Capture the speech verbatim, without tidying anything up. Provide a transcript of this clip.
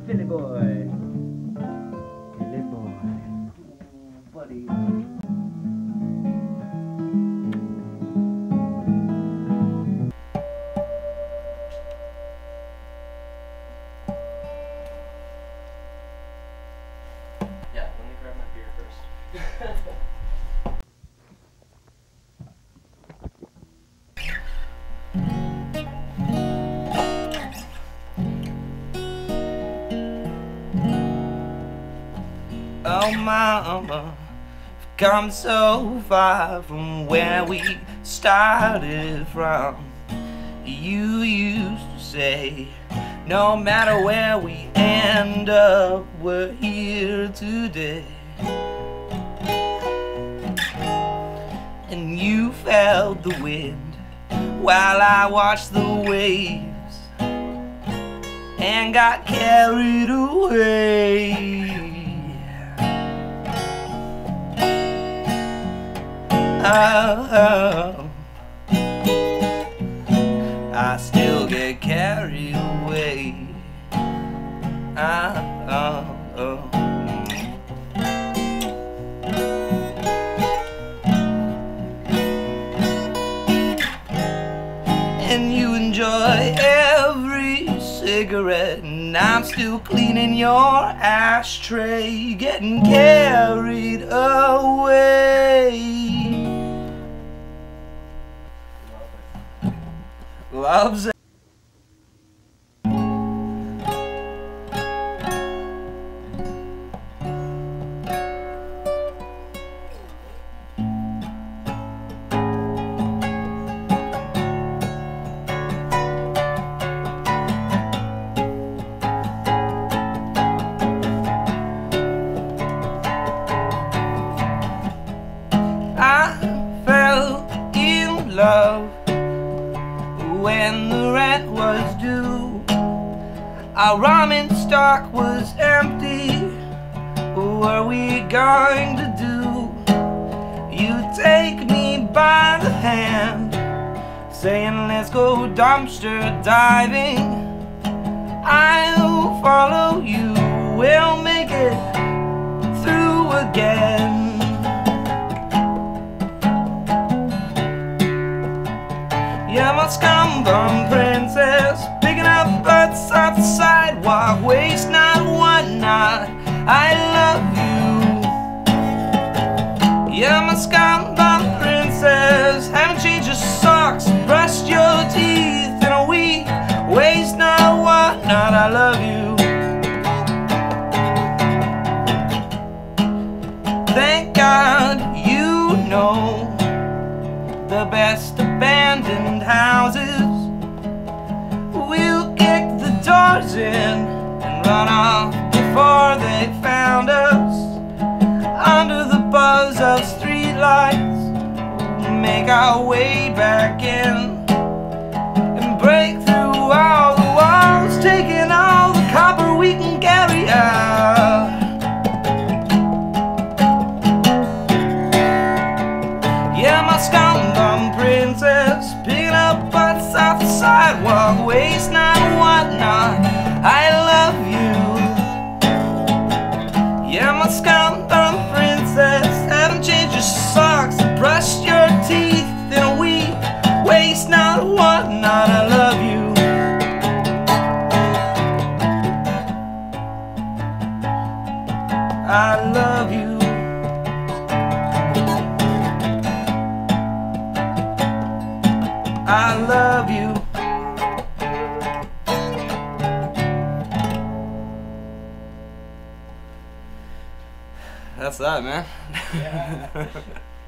Philly boy. Philly boy. Buddy. Yeah, let me grab my beer first. Oh mama, we've come so far from where we started from. You used to say, no matter where we end up, we're here today. And you felt the wind while I watched the waves and got carried away. Oh, oh. I still get carried away. Oh, oh, oh. And you enjoy every cigarette, and I'm still cleaning your ashtray, getting carried away. Love's a I fell in love when the rent was due. Our ramen stock was empty. What were we going to do? You take me by the hand, saying let's go dumpster diving. I'll follow you, we'll make it through again. You're my scum bum princess, picking up butts off the sidewalk, waste not, one not. I love you. You're my scum bum princess, haven't changed your socks, brushed your teeth in a week, waste not, one not. I love you. Thank God you know the best abandoned houses. We'll kick the doors in and run off before they found us. Under the buzz of streetlights, make our way back in and break through all the walls, taking all the copper we can carry out. Yeah, my scum bum princess, picking up butts off the sidewalk, waste not, what not. I love you. Yeah, my scum bum princess, haven't changed your socks, brushed your teeth in a week, waste not, what not. I love you. I love you. I love you. That's that, man. Yeah.